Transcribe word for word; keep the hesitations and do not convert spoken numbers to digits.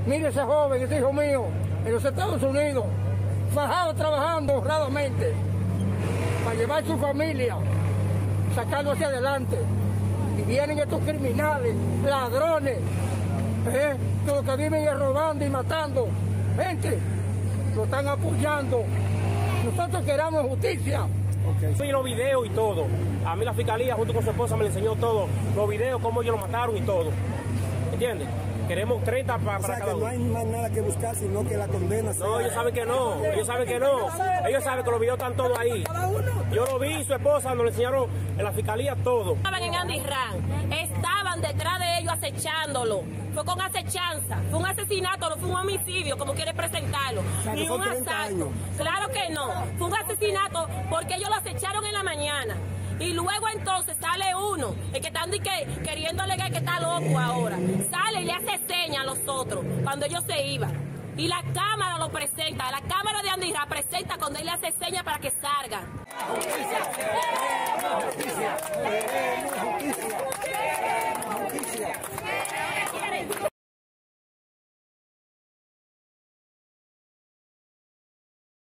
Mire ese joven, ese hijo mío, en los Estados Unidos, fajado trabajando honradamente para llevar a su familia, sacarlo hacia adelante. Y vienen estos criminales, ladrones, ¿eh? que lo que viven es robando y matando gente, lo están apoyando. Nosotros queremos justicia. Okay. Sí, los videos y todo. A mí la fiscalía junto con su esposa me le enseñó todo, los videos, cómo ellos lo mataron y todo. ¿Entiendes? Queremos treinta para, o sea, para cada que uno. No hay más nada que buscar, sino que la condena sea... No, ellos saben que no, ellos saben que no. Ellos saben que los videos están todos ahí. Yo lo vi, su esposa nos lo enseñaron en la fiscalía todo. Estaban en Andy Ran, estaban detrás de ellos acechándolo. Fue con acechanza, fue un asesinato, no fue un homicidio, como quiere presentarlo. O sea, Ni un asalto. Claro que no, fue un asesinato porque ellos lo acecharon en la mañana. Y luego entonces sale uno, el que están que, queriendo alegar que está loco ahora, sale y le hace señas a los otros cuando ellos se iban. Y la cámara lo presenta, la cámara de Andy Ran presenta cuando él le hace señas para que salgan. Justicia, justicia,